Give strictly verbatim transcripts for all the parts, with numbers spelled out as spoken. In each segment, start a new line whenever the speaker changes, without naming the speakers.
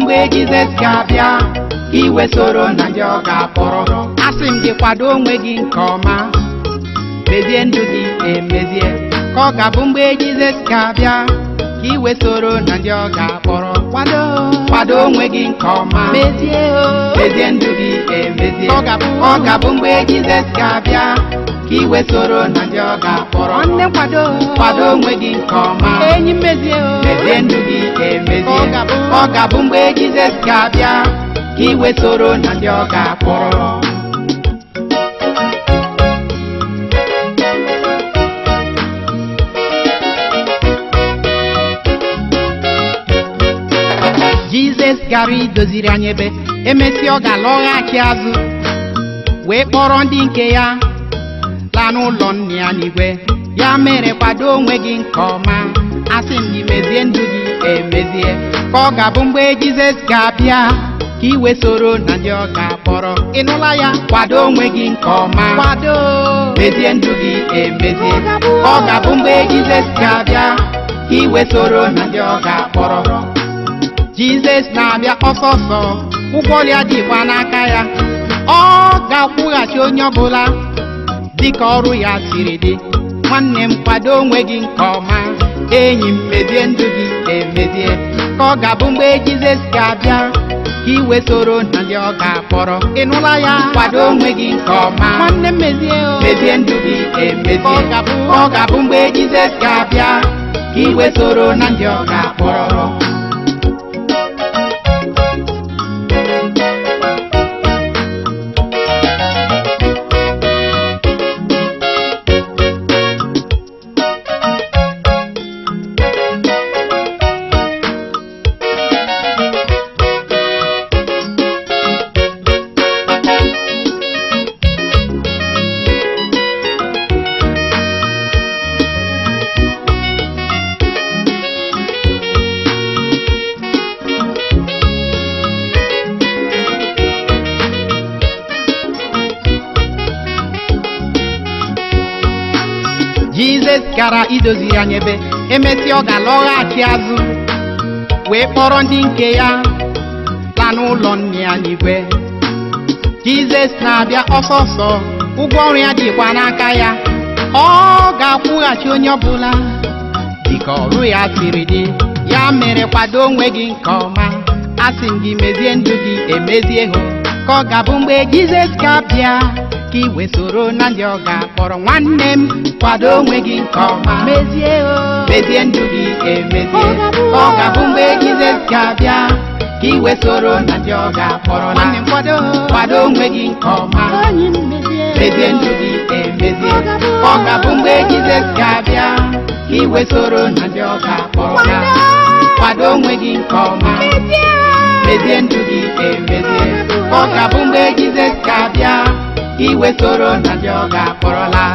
mgbe Jizọs ga-abịa ka iwe soro na ndị ọ ga-akpọrọ. Asị m gị kwado onwe gị nke ọma, mezie ndụ gị emezie, ka ọ ga-abụ mgbe Jizọs ga-abịa ka iwe soro na ndị ọ ga-akpọrọ. Kwado kwado onwe gị nke ọma, mezie mezie ndụ gị emezie, ka ọ ga-abụ mgbe Jizọs ga-abịa ka iwe soro na ndị ọ ga-akpọrọ. Nwanne kwado kwado onwe gị nke ọma, enyi mezie mezie ndụ gị emezie, ka ọ ga-abụ mgbe Jizọs ga-abịa ka iwe soro na ndị ọ ga-akpọrọ. Jizọs gara idoziri anyị ebe, emesịa ọ ga-alọghachi azụ wee kpọrọ ndị nke ya laa n'ụlọ nna ya n'igwe. Ya mere kwado onwe gị nke ọma, asị m gị mezie ndụ gị emezie, ka ọ ga-abụ mgbe Jizọs ga-abịa ka iwe soro na ndị ọ ga-akpọrọ. Ị nụla ya? Kwado onwe gị nke ọma, kwado mezie ndụ gị emezie, ka ọ ga-abụ mgbe Jizọs ga-abịa ka iwe soro na ndị ọ ga-akpọrọ. Jizọs na-abịa ọsọsọ, ụgwọ ya dịkwa n'aka ya. Ọ ga-akwụghachi onye ọbụla dịka ọrụ ya siri dị. Nwanne m kwado onwe gị nke ọma, enyi m mezie ndụ gị emezie, ka ọ ga-abụ mgbe Jizọs ga-abịa ka iwe soro na ndị ọ ga-akpọrọ. Ị nụla ya? Kwado onwe gị nke ọma, nwanne m mezie mezie ndụ gị emezie, ka ọ ga-abụ mgbe Jizọs ga-abịa ka iwe soro na ndị ọ ga-akpọrọ. Jizọs gara idoziri anyị ebe, emesịa ọ ga-alọghachi azụ wee kpọrọ ndị nke ya laa n'ụlọ nna ya n'igwe. Jizọs na-abịa ọsọsọ, ụgwọ ọrụ ya dịkwa n'aka ya. Ọ ga-akwụghachi onye ọbụla dịka ọrụ ya siri dị. Ya mere kwado onwe gị nke ọma, asị m gị mezie ndụ gị emezie, hụ ka ọ ga-abụ mgbe Jizọs ga-abịa ka iwe soro na ndị ọ ga-akpọrọ. Nwanne m kwado onwe gị nke ọma, mezie mezie ndụ gị emezie, ka ọ ga-abụ mgbe Jizọs ga-abịa ka iwe soro na ndị ọ ga-akpọrọ. Nwanne m kwado kwado onwe gị nke ọma, mezie ndụ gị emezie, ka ọ ga-abụ mgbe Jizọs ga-abịa ka iwe soro na ndị ọ ga-akpọrọ. Kwado onwe gị nke ọma, mezie ndụ gị emezie, ka ọ ga-abụ mgbe Jizọs ga-abịa ka iwe soro na ndị ọ ga-akpọrọla.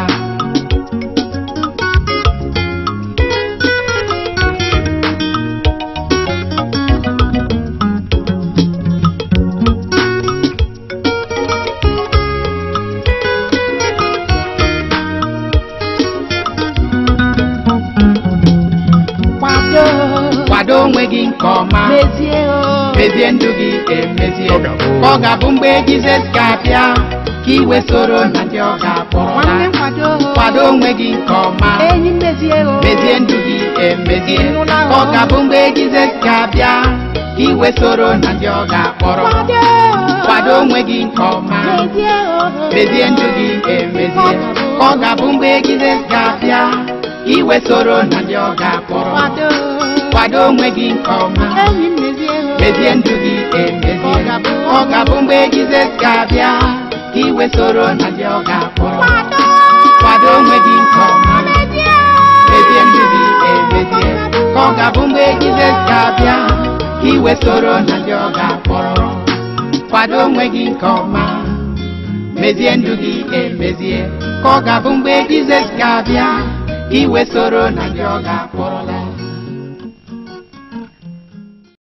Kwado kwado onwe gị nke ọma, mezie mezie ndụ gị emezie, ka ọ ga-abụ mgbe Jizọs ga-abịa ka iwe soro na ndị ọ ga-akpọrọ. Kwado onwe gị nke ọma, enyi mezie ndụ gị emezie, ka ọ ga-abụ mgbe Jizọs ga-abịa ka iwe soro na ndị ọ ga-akpọrọ. Kwado onwe gị nke ọma, mezie ndụ gị emezie, ka ọ ga-abụ mgbe Jizọs ga-abịa ka iwe soro na ndị ọ ga-akpọrọ. Kwado onwe gị nke ọma, mezie ndụ gị emezie, ka ọ ga-abụ mgbe Jizọs ga-abịa ka iwe soro na ndị ọ ga-akpọrọ. Kwado onwe gị nke ọma, mezie ndụ gị emezie, ka ọ ga-abụ mgbe Jizọs ga-abịa ka iwe soro na ndị ọ ga-akpọrọ. Kwado onwe gị nke ọma, mezie ndụ gị emezie, ka ọ ga-abụ mgbe Jizọs ga-abịa ka iwe soro na ndị ọ ga-akpọrọla.